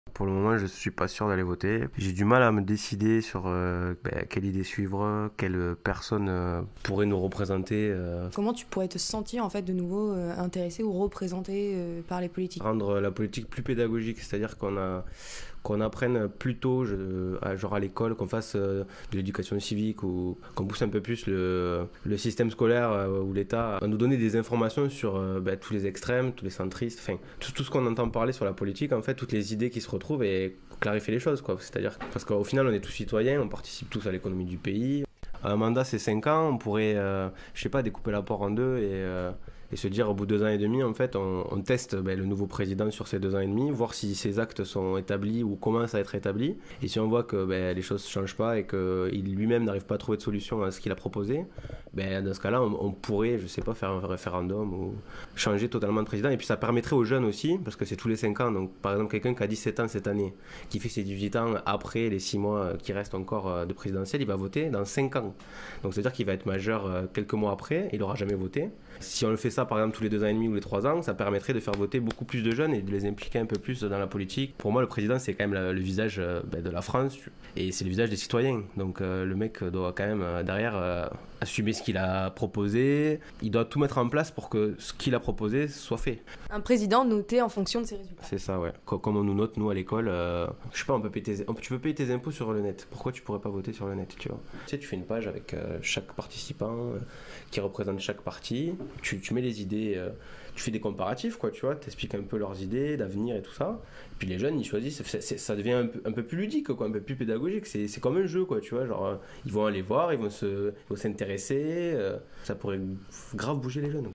Pour le moment, je suis pas sûr d'aller voter. J'ai du mal à me décider sur quelle idée suivre, quelle personne pourrait nous représenter. Comment tu pourrais te sentir en fait de nouveau intéressé ou représenté par les politiques? Rendre la politique plus pédagogique, c'est-à-dire qu'on apprenne plus tôt, genre à l'école, qu'on fasse de l'éducation civique ou qu'on pousse un peu plus le système scolaire ou l'État à nous donner des informations sur tous les extrêmes, tous les centristes, enfin tout ce qu'on entend parler sur la politique, en fait, toutes les idées qui se retrouvent et clarifier les choses, quoi. C'est-à-dire parce qu'au final, on est tous citoyens, on participe tous à l'économie du pays. Un mandat, c'est 5 ans, on pourrait, je sais pas, découper la poire en deux et se dire au bout de 2 ans et demi, en fait, on teste le nouveau président sur ces 2 ans et demi, voir si ses actes sont établis ou commencent à être établis. Et si on voit que les choses ne changent pas et qu'il lui-même n'arrive pas à trouver de solution à ce qu'il a proposé, dans ce cas-là, on pourrait, je sais pas, faire un référendum ou changer totalement de président. Et puis ça permettrait aux jeunes aussi, parce que c'est tous les 5 ans. Donc par exemple, quelqu'un qui a 17 ans cette année, qui fait ses 18 ans après les 6 mois qui restent encore de présidentielle, il va voter dans 5 ans. Donc c'est-à-dire qu'il va être majeur quelques mois après, il n'aura jamais voté. Si on le fait ça par exemple tous les 2 ans et demi ou les 3 ans, ça permettrait de faire voter beaucoup plus de jeunes et de les impliquer un peu plus dans la politique. Pour moi, le président, c'est quand même le visage de la France et c'est le visage des citoyens. Donc le mec doit quand même derrière assumer ce qu'il a proposé. Il doit tout mettre en place pour que ce qu'il a proposé soit fait. Un président noté en fonction de ses résultats. C'est ça, ouais. Comme on nous note, nous, à l'école, je sais pas, tu peux payer tes impôts sur le net. Pourquoi tu pourrais pas voter sur le net, tu vois? Tu sais, tu fais une page avec chaque participant qui représente chaque parti. Tu mets les idées, tu fais des comparatifs, quoi, tu vois. T'expliques un peu leurs idées d'avenir et tout ça. Puis les jeunes, ils choisissent. Ça devient un peu plus ludique, quoi, un peu plus pédagogique. C'est comme un jeu, quoi, tu vois. Genre, ils vont aller voir, ils vont s'intéresser. Ça pourrait grave bouger les jeunes.